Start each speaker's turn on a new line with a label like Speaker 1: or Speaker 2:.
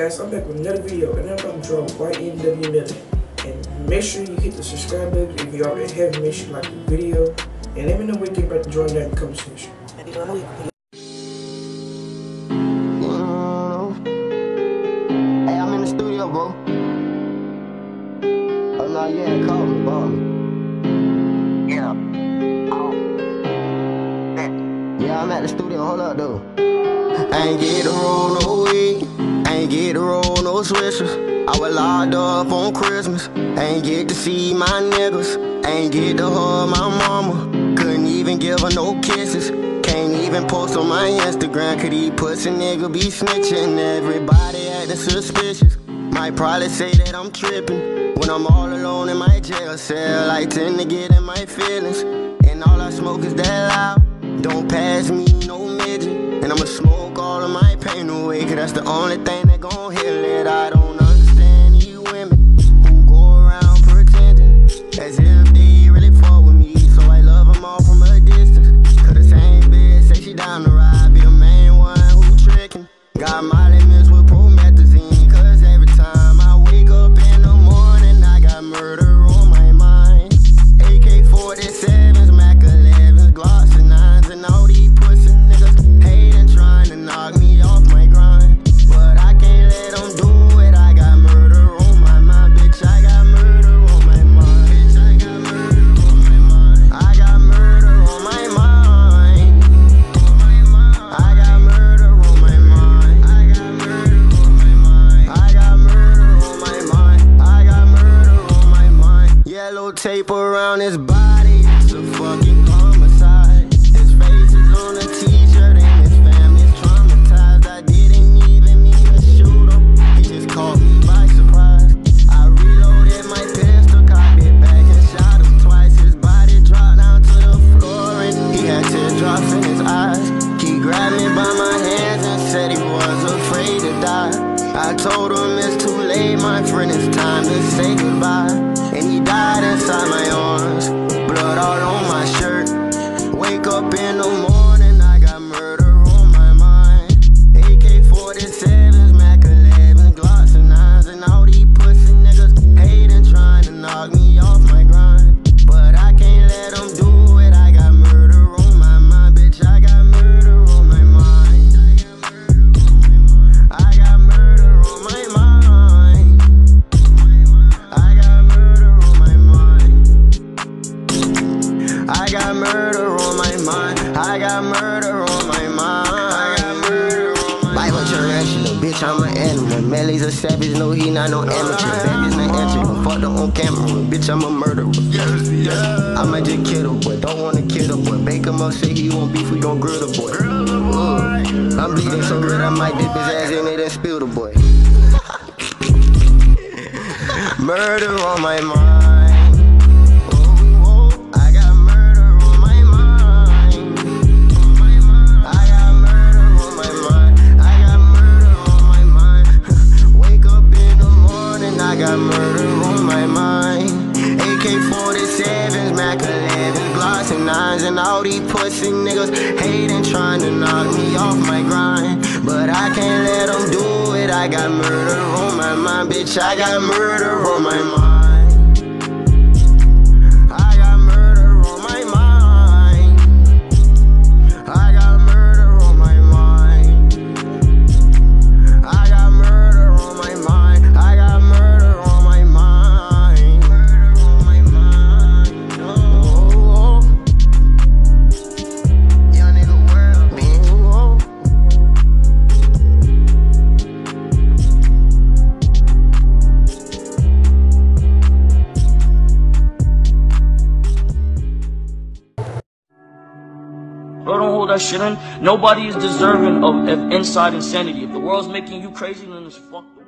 Speaker 1: guys, I'm back with another video, and I'm about to draw YNW Miller. And make sure you hit the subscribe button if you already haven't. Make sure you like the video, and let me know what you think about the drawing that in the comment section.
Speaker 2: Hey, I'm in the studio, bro. Oh no, you ain't called me, bro. Yeah. Yeah, I'm at the studio. Hold up, though. I ain't get to roll no weed. I ain't get to roll no swishers. I was locked up on Christmas. I ain't get to see my niggas. I ain't get to hug my mama. Couldn't even give her no kisses. Can't even post on my Instagram. Could these pussy nigga be snitching? Everybody acting suspicious. Might probably say that I'm tripping when I'm all alone in my jail cell. I tend to get in my feelings, and all I smoke is that loud. Don't pass me no midget, and I'ma smoke all of my pain away, cause that's the only thing that gon' heal it. I don't understand you women who go around pretending as if they really fuck with me, so I love them all from a distance. Cause the same bitch say she down the ride, be the main one who trickin'. Got Molly mixed with promethazine, cause every time I wake up in the morning I got murder on my mind. AK-47s, Mac 11s, Glocks and 9s, and all these pussy niggas hating, trying to knock me off my grind. But I can't let them do it. I got murder on my mind, bitch. I got murder on my mind. Bitch, I got murder on my mind. I got murder on my mind. I got murder on my mind. I got murder on my mind. I got murder on my mind. I got murder on my mind. Yellow tape around his body. It's a fucking homicide. His face is on a t-shirt and his family's traumatized. I didn't even mean to shoot him. He just caught me by surprise. I reloaded my pistol, cocked it back and shot him twice. His body dropped down to the floor and he had teardrops in his eyes. He grabbed me by my hands and said he was afraid to die. I told him it's too late, my friend, it's time to say goodbye. And he died inside my arms, blood all on my shirt. Wake up in the morning, I got murder on my mind. AK-47s, Mac 11s, Glocks and 9s, and all these pussy niggas hating, trying to knock me off my grind. But I can't let them do it. I got murder on my mind, bitch. I got murder on my mind. I got murder on my mind. I got murder on my mind. I got murder on my mind. I got murder on my mind. I got murder on my mind. Bible tarantula, bitch, I'm an animal. Melly's a savage, no, he not no amateur. Baby's not entry, fucked up on camera. Bitch, I'm a murderer. I'ma just kill the boy, don't wanna kill the boy. Bake him up, say he won't beef, we gon' grill the boy. I'm bleeding so good, I might dip his ass in it and spill the boy. Murder on my mind. I got murder on my mind. I got murder on my mind. I got murder on my mind. Wake up in the morning, I got murder on my mind. AK-47s, Mac 11s, Glocks and 9s, and all these pussy niggas hating, trying to knock me off my grind. But I can't let them do it. I got murder on my mind, bitch. I got murder on my mind. I got murder on my mind. I got murder on my mind. I got murder on my mind. I got murder on my mind. Murder on my mind. Oh, young nigga world, bitch.
Speaker 3: Bro, don't hold that shit in. Nobody is deserving of inside insanity. If the world's making you crazy, then it's fucked.